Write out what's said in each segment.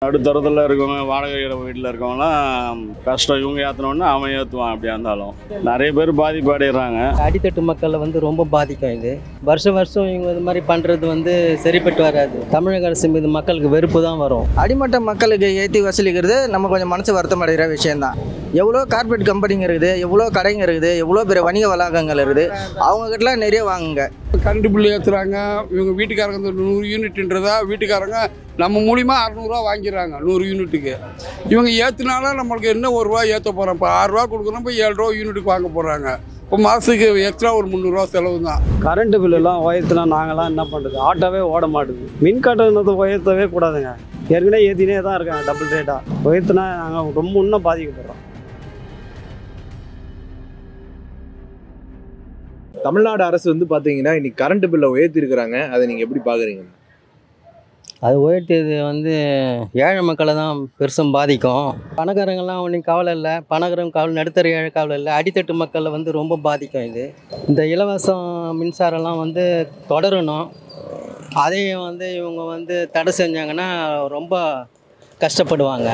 நடுத்தரத்தில் இருக்கவங்க வாடகை வீட்டில் இருக்கவங்களாம் கஷ்டம். இவங்க ஏற்றினோன்னா அவன் ஏற்றுவான். அப்படியா இருந்தாலும் நிறைய பேர் பாதிப்பு அடைகிறாங்க. அடித்தட்டு மக்களை ரொம்ப பாதிக்கும். இது வருஷம் இவங்க இது மாதிரி பண்ணுறது சரிப்பட்டு வராது. தமிழக அரசு மீது மக்களுக்கு வெறுப்பு தான் வரும். அடிமட்ட மக்களுக்கு ஏற்றி வசூலிக்கிறது நம்ம கொஞ்சம் மனசு வருத்தம் அடைகிற விஷயம்தான். எவ்வளோ கார்பரேட் கம்பெனிங்க இருக்குது, எவ்வளோ கடைங்க இருக்குது, எவ்வளோ பெரிய வணிக வளாகங்கள் இருக்குது, அவங்ககிட்டலாம் நிறைய வாங்குங்க. கரண்ட் பில்லு ஏற்றுறாங்க. இவங்க வீட்டுக்காரங்க 100 யூனிட்ன்றதா வீட்டுக்காரங்க நம்ம மூலிமா 600 வாங்கிடுறாங்க 100 யூனிட்டுக்கு. இவங்க ஏற்றுனாலும் நம்மளுக்கு என்ன ₹1 ஏற்ற போகிறோம். இப்போ ₹6 கொடுக்குறோம், இப்போ ₹7 யூனிட்டுக்கு வாங்க போகிறாங்க. இப்போ மாதத்துக்கு எக்ஸ்ட்ரா ஒரு ₹300 செலவு தான். கரண்ட் பில்லுலாம் உயர்த்தினா நாங்களாம் என்ன பண்ணுறது? ஆட்டோவே ஓட மாட்டுது. மின் கட்டணத்தை உயர்த்தவே கூடாதுங்க. ஏற்கனவே ஏற்றினே தான் இருக்காங்க டபுள் ரேட்டாக. உயர்த்தினா நாங்கள் ரொம்ப இன்னும் பாதிக்கப்படுறோம். தமிழ்நாடு அரசு பார்த்தீங்கன்னா இன்னைக்கு கரண்ட் பில்லை உயர்த்திருக்கிறாங்க. அதை நீங்கள் எப்படி பார்க்குறீங்க? அது உயர்த்தியது ஏழை மக்களை தான் பெருசும் பாதிக்கும். பணக்காரங்கள்லாம் ஒன்றும் கவலை இல்லை. பணக்காரங்க கவலை, நடுத்தர ஏழை கவலை இல்லை. அடித்தட்டு மக்களை ரொம்ப பாதிக்கும். இது இந்த இலவசம் மின்சாரம்லாம் தொடரணும். அதையும் இவங்க தடை செஞ்சாங்கன்னா ரொம்ப கஷ்டப்படுவாங்க.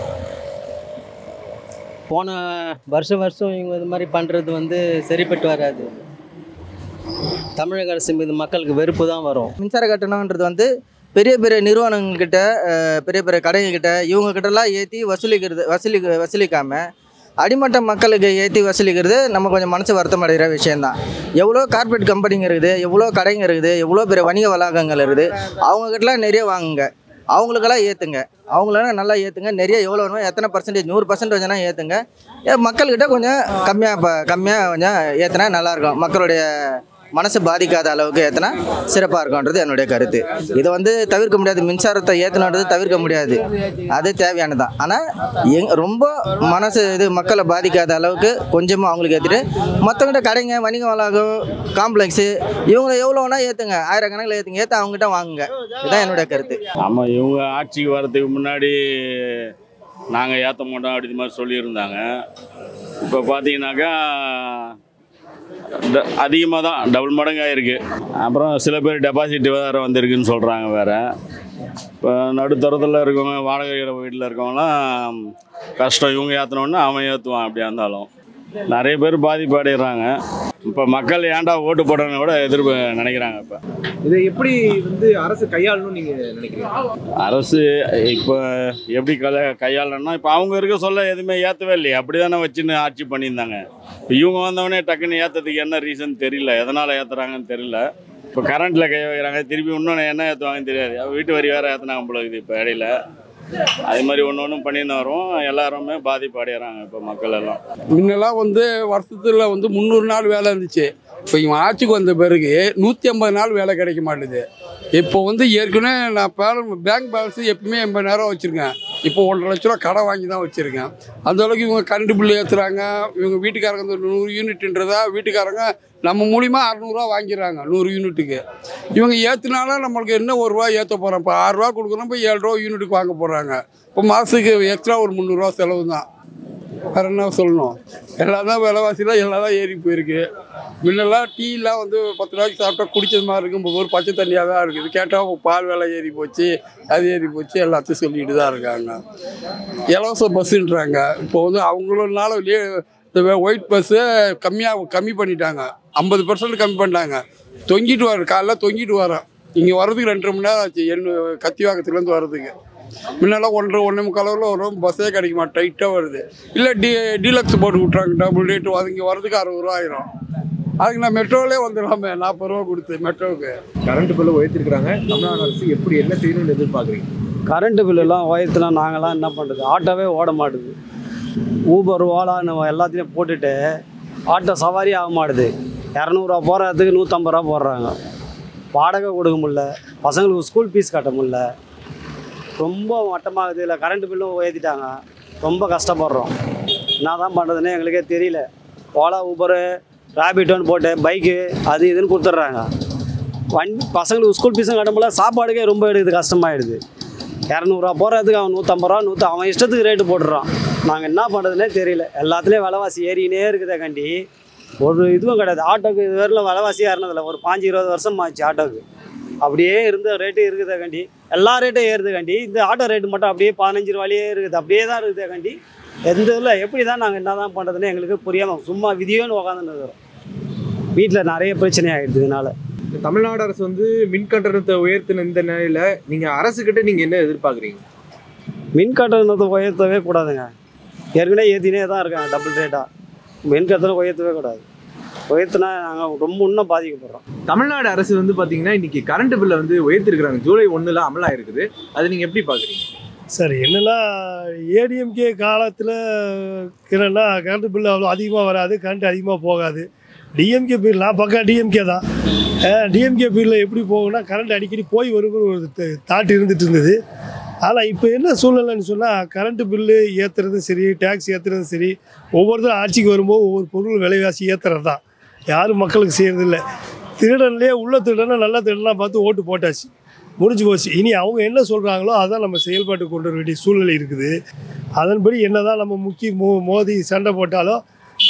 போன வருஷம் இவங்க இது மாதிரி பண்ணுறது சரிப்பட்டு வராது. தமிழக அரசு மீது மக்களுக்கு வெறுப்பு தான் வரும். மின்சார கட்டணம்ன்றது பெரிய பெரிய நிறுவனங்கள்கிட்ட, பெரிய பெரிய கடைங்கக்கிட்ட, இவங்கக்கிட்டலாம் ஏற்றி வசூலிக்காமல் அடிமட்ட மக்களுக்கு ஏற்றி வசூலிக்கிறது நம்ம கொஞ்சம் மனசு வருத்தம் அடைகிற விஷயந்தான். எவ்வளோ கார்பரேட் கம்பெனிங்க இருக்குது, எவ்வளோ கடைங்க இருக்குது, எவ்வளோ பெரிய வணிக வளாகங்கள் இருக்குது, அவங்கக்கிட்டலாம் நிறைய வாங்குங்க. அவங்களுக்கெல்லாம் ஏற்றுங்க. அவங்களெல்லாம் நல்லா ஏற்றுங்க. நிறைய எவ்வளோ வேணுமோ, எத்தனை பர்சன்டேஜ் 100% ஏற்றுங்க. மக்கள்கிட்ட கொஞ்சம் கம்மியாக கொஞ்சம் ஏற்றினா நல்லாயிருக்கும். மக்களுடைய மனசு பாதிக்காத அளவுக்கு ஏற்றினா சிறப்பாக இருக்கும்ன்றது என்னுடைய கருத்து. இதை தவிர்க்க முடியாது. மின்சாரத்தை ஏற்றணுன்றது தவிர்க்க முடியாது. அது தேவையானதான். ஆனால் ரொம்ப மனசு மக்களை பாதிக்காத அளவுக்கு கொஞ்சமாக அவங்களுக்கு ஏற்றிட்டு மற்றவங்கிட்ட கடைங்க, வணிக வளாகம், காம்ப்ளெக்ஸு இவங்களை எவ்வளோ வேணால் ஏற்றுங்க. ஆயிரக்கணக்கில் ஏற்றுங்க. அவங்ககிட்ட வாங்குங்க. இதுதான் என்னுடைய கருத்து. ஆமாம், இவங்க ஆட்சிக்கு வர்றதுக்கு முன்னாடி நாங்கள் ஏற்ற மாட்டோம் அப்படி மாதிரி சொல்லியிருந்தாங்க. இப்போ பார்த்தீங்கன்னாக்கா அதிகமாக தான், டபுள் மடங்காக இருக்குது. அப்புறம் சில பேர் டெபாசிட் வேறு வந்திருக்குன்னு சொல்கிறாங்க வேறு. இப்போ நடுத்தரத்தில் இருக்கவங்க வாடகை வீட்டில் இருக்கவங்களாம் கஷ்டம். இவங்க ஏற்றினோன்னா அவன் ஏற்றுவான். அப்படியா இருந்தாலும் நிறைய பேர் பாதிப்பு அடைகிறாங்க. இப்போ மக்கள் ஏன்டா ஓட்டு போடணும்னு கூட நினைக்கிறாங்க. இப்போ இதை எப்படி அரசு கையாளணும்னு நீங்கள் நினைக்கிறீங்க? அரசு இப்போ எப்படி கையாளணும்னா, இப்போ அவங்க இருக்க சொல்ல எதுவுமே ஏற்றவே இல்லையே. அப்படி தானே வச்சுன்னு ஆட்சி பண்ணியிருந்தாங்க. இப்போ இவங்க வந்தவொடனே டக்குன்னு ஏற்றதுக்கு என்ன ரீசன் தெரியல, எதனால் ஏற்றுறாங்கன்னு தெரியல. இப்போ கரண்ட்டில் கை வைக்கிறாங்க, திருப்பி இன்னொன்று என்ன ஏற்றுவாங்கன்னு தெரியாது. வீட்டு வரி வேறு ஏற்றுனாங்க போல இருக்குது இப்போ இடையில. அதே மாதிரி ஒன்று பண்ணின்னு வரும். எல்லாருமே பாதிப்பு அடைகிறாங்க இப்போ மக்கள் எல்லாம். முன்னெல்லாம் வருஷத்தில் 300 நாள் வேலை இருந்துச்சு. இப்போ இவன் ஆட்சிக்கு வந்த பிறகு 150 நாள் வேலை கிடைக்க மாட்டேது. இப்போ ஏற்கனவே நான் பேங்க் பேலன்ஸு எப்பவுமே 80,000 வச்சுருக்கேன். இப்போ 1,50,000 ரூபா கடன் வாங்கி தான் வச்சுருக்கேன். அந்த அளவுக்கு இவங்க கரண்ட் பில்லு ஏற்றுறாங்க. இவங்க வீட்டுக்காரங்க 100 யூனிட்ன்றதா வீட்டுக்காரங்க நம்ம மூலிமா 600 வாங்கிடுறாங்க 100 யூனிட்டுக்கு. இவங்க ஏற்றுனாலும் நம்மளுக்கு என்ன ₹1 ஏற்ற போகிறோம். இப்போ ₹6 கொடுக்குறோம், இப்போ ₹7 யூனிட்டுக்கு வாங்க போகிறாங்க. இப்போ மாதத்துக்கு எக்ஸ்ட்ரா ஒரு ₹300 செலவு தான். வேறு என்ன சொல்லணும்? எல்லாம் தான் விலைவாசிலாம் எல்லாம் தான் ஏறி போயிருக்கு. முன்னெல்லாம் டீலாம் 10 ரூபாய்க்கு சாப்பிட்டா குடிச்சது மாதிரி இருக்கும். இப்போ ஒரு பச்சை தண்ணியாக தான் இருக்குது. கேட்டால் பால் விலை ஏறி போச்சு, அது ஏறி போச்சு, எல்லாத்தையும் சொல்லிட்டு தான் இருக்காங்க. இலவச பஸ்ஸுன்றாங்க. இப்போ அவங்களனால இந்த ஒயிட் பஸ்ஸு கம்மி பண்ணிட்டாங்க. 50% கம்மி பண்ணிட்டாங்க. தொங்கிட்டு வர காலைல தொங்கிட்டு வரேன். இங்கே வர்றதுக்கு 2.5 மணி நேரம் ஆச்சு. கத்திவாக்கத்துலேருந்து வர்றதுக்கு. முன்னெல்லாம் 1.5 வரும். பஸ்ஸே கிடைக்க மாட்டேன், டைட்டாக வருது. இல்லை டீலக்ஸ் போட்டு விட்றாங்க, டபுள் ரேட்டு. இங்கே வர்றதுக்கு ₹60 ஆயிரும். அதுக்கு நான் மெட்ரோவிலே வந்துடலாமே, ₹40 கொடுத்து மெட்ரோவுக்கு. கரண்ட் பில்லை உயர்த்திருக்கிறாங்க. தமிழ்நாடு அரசு எப்படி என்ன செய்யணும்னு எதிர்பார்க்குறீங்க? கரண்ட் பில்லுலாம் உயர்த்தினா நாங்களாம் என்ன பண்ணுறது? ஆட்டோவே ஓட மாட்டுது. ஊபர், ஓலான்னு எல்லாத்தையும் போட்டுட்டு ஆட்டோ சவாரி ஆக மாட்டுது. ₹200 போகிறதுக்கு ₹150 போடுறாங்க. வாடகை கொடுக்க முடியல, பசங்களுக்கு ஸ்கூல் ஃபீஸ் கட்ட முடியல. ரொம்ப மட்டமாகுது. இல்லை கரண்ட் பில்லும் உயர்த்திட்டாங்க. ரொம்ப கஷ்டப்படுறோம். என்ன தான் பண்ணுறதுன்னு எங்களுக்கே தெரியல. ஓலா, ஊபரு, ரேபிட்டோன்னு போட்டு பைக்கு அது இதுன்னு கொடுத்துட்றாங்க. பசங்களுக்கு ஸ்கூல் ஃபீஸும் கட்ட முடியல. சாப்பாடுக்கே ரொம்ப எடுக்குது, கஷ்டமாயிடுது. ₹200 போகிறதுக்கு அவன் ₹150, அவன் இஷ்டத்துக்கு ரேட்டு போட்டுறான். நாங்கள் என்ன பண்ணுறதுனே தெரியல. எல்லாத்துலேயும் விலைவாசி ஏறினே இருக்குதாக்காண்டி ஒரு இதுவும் கிடையாது. ஆட்டோக்கு இது வரலாம் விலைவாசியாக இருந்ததில்லை. ஒரு 5-20 வருஷம் ஆச்சு ஆட்டோக்கு. அப்படியே இருந்த ரேட்டு இருக்குதாக்காண்டி எல்லா ரேட்டும் ஏறுதுக்காண்டி இந்த ஆட்டோ ரேட்டு மட்டும் அப்படியே 15 ரூபாயிலே இருக்குது, அப்படியே தான் இருக்குதுக்காண்டி எந்த இதில் எப்படி தான் நாங்கள் என்ன தான் பண்ணுறதுன்னு எங்களுக்கு புரியாமல் சும்மா விதியோன்னு உட்காந்துன்னு இருக்கிறோம். வீட்டில் நிறைய பிரச்சனை ஆகிடுது இதனால். தமிழ்நாடு அரசு வந்து மின் கட்டணத்தை உயர்த்தின இந்த நிலையில நீங்கள் அரசுக்கிட்ட நீங்கள் என்ன எதிர்பார்க்குறீங்க? மின் கட்டணத்தை உயர்த்தவே கூடாதுங்க. ஏற்கனவே ஏற்றினே தான் இருக்காங்க டபுள் ரேட்டாக. மின் கட்டணம் உயர்த்தவே கூடாது. உயர்த்தினா நாங்கள் ரொம்ப இன்னும் பாதிக்கப்படுறோம். தமிழ்நாடு அரசு வந்து பார்த்தீங்கன்னா இன்னைக்கு கரண்ட் பில்லை வந்து உயர்த்திருக்கிறாங்க. ஜூலை 1 அமலாக இருக்குது. அது நீங்கள் எப்படி பார்க்குறீங்க? சார் என்னென்னா ஏடிஎம்கே காலத்தில் என்னென்னா கரண்ட் பில்லு அவ்வளோ அதிகமாக வராது, கரண்ட் அதிகமாக போகாது. டிஎம்கே பீரியட் நான் பக்கா டிஎம்கே தான். டிஎம்கே பீரியடில் எப்படி போகும்னா கரண்ட் அடிக்கடி போய் வருங்கிற ஒரு தாட் இருந்துகிட்டு இருந்தது. ஆனால் இப்போ என்ன சூழ்நிலைன்னு சொன்னால் கரண்ட்டு பில்லு ஏற்றுறதும் சரி, டேக்ஸ் ஏற்றுறதும் சரி, ஒவ்வொருத்தரும் ஆட்சிக்கு வரும்போது ஒவ்வொரு பொருள் விலைவாசி ஏற்றுறது தான். யாரும் மக்களுக்கு செய்கிறதில்ல. திருடன்லேயே உள்ள திருடனை நல்ல திருடனாக பார்த்து ஓட்டு போட்டாச்சு, முடிஞ்சு போச்சு. இனி அவங்க என்ன சொல்கிறாங்களோ அதான் நம்ம செயல்பாட்டுக்கு கொண்டு வர வேண்டிய சூழ்நிலை இருக்குது. அதன்படி என்ன தான் நம்ம மோதி சண்டை போட்டாலும்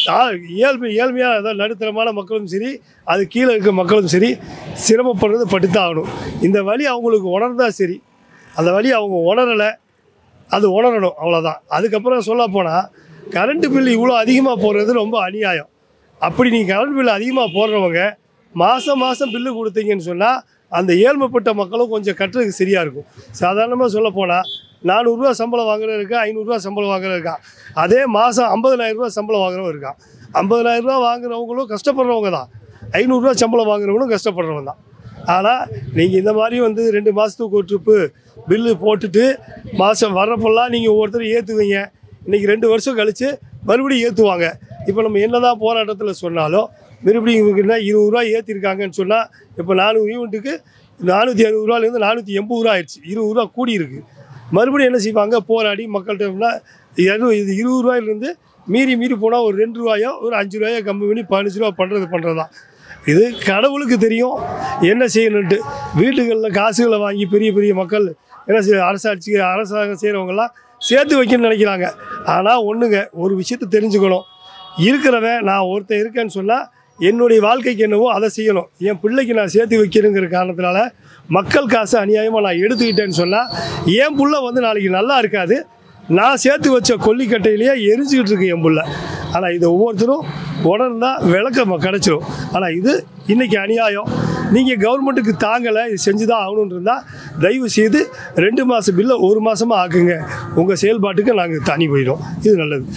ஏழ்மையாக அதாவது நடுத்தரமான மக்களும் சரி, அது கீழே இருக்க மக்களும் சரி சிரமப்படுறது பட்டுத்தான் ஆகணும். இந்த வழி அவங்களுக்கு உணர்ந்தால் சரி, அந்த வழி அவங்க உணரலை, அது உணரணும், அவ்வளோதான். அதுக்கப்புறம் சொல்ல போனால் கரண்ட்டு பில் இவ்வளோ அதிகமாக போடுறது ரொம்ப அநியாயம். அப்படி நீங்கள் கரண்ட் பில் அதிகமாக போடுறவங்க மாதம் பில்லு கொடுத்தீங்கன்னு சொன்னால் அந்த ஏழ்மைப்பட்ட மக்களும் கொஞ்சம் கட்டுறதுக்கு சரியாக இருக்கும். சாதாரணமாக சொல்ல போனால் 400 ரூபா சம்பளம் வாங்குறது இருக்கா, 500 ரூபா சம்பளம் வாங்குறது இருக்கா, அதே மாதம் 50,000 ரூபா சம்பளம் வாங்குறவங்க இருக்கான். 50,000 ரூபா வாங்குறவங்களும் கஷ்டப்படுறவங்க தான், 500 ரூபா சம்பளம் வாங்குறவங்களும் கஷ்டப்படுறவங்க தான். ஆனால் நீங்கள் இந்த மாதிரி வந்து 2 மாதத்துக்கு ஒரு ட்ரிப்பு பில்லு போட்டுட்டு மாதம் வர்றப்பெல்லாம் நீங்கள் ஒவ்வொருத்தரும் ஏற்றுவீங்க. இன்றைக்கி 2 வருஷம் கழித்து மறுபடியும் ஏற்றுவாங்க. இப்போ நம்ம என்ன தான் போராட்டத்தில் சொன்னாலும் மறுபடியும் இவங்கன்னா 20 ரூபா ஏற்றிருக்காங்கன்னு சொன்னால் இப்போ 400 யூனிட்டுக்கு 460 ரூபாலேருந்து 480 ரூபா ஆயிடுச்சு. 20 ரூபா கூடி இருக்குது. மறுபடியும் என்ன செய்வாங்க, போராடி மக்கள்கிட்டனா இது 20 ரூபாயிலேருந்து மீறி போனால் ஒரு 2 ரூபாயோ ஒரு 5 ரூபாயோ கம்மி பண்ணி 15 ரூபா பண்ணுறது தான். இது கடவுளுக்கு தெரியும் என்ன செய்யணுன்ட்டு. வீட்டுகளில் காசுகளை வாங்கி பெரிய மக்கள் என்ன அரசாங்கம் செய்கிறவங்கெல்லாம் சேர்த்து வைக்கணும்னு நினைக்கிறாங்க. ஆனால் ஒன்றுங்க, ஒரு விஷயத்தை தெரிஞ்சுக்கணும். இருக்கிறவன் நான் ஒருத்தன் இருக்கேன்னு சொன்னால் என்னுடைய வாழ்க்கைக்கு என்னவோ அதை செய்யணும். என் பிள்ளைக்கு நான் சேர்த்து வைக்கணுங்கிற காரணத்தினால மக்கள் காசு அநியாயமாக நான் எடுத்துக்கிட்டேன்னு சொன்னால் என் புள்ள வந்து நாளைக்கு நல்லா இருக்காது. நான் சேர்த்து வச்ச கொல்லிக்கட்டையிலேயே எரிஞ்சிக்கிட்டு இருக்கு என் புள்ள. ஆனால் இதை ஒவ்வொருத்தரும் உணர்ந்தால் விளக்கம் கிடச்சிரும். ஆனால் இது இன்றைக்கி அநியாயம். நீங்கள் கவர்மெண்ட்டுக்கு தாங்கலை, இது செஞ்சு தான் ஆகணுன்னு இருந்தால் தயவு செய்து 2 மாத பில்லை 1 மாதமாக ஆக்குங்க. உங்கள் செயல்பாட்டுக்கு நாங்கள் தனி போயிடும். இது நல்லது.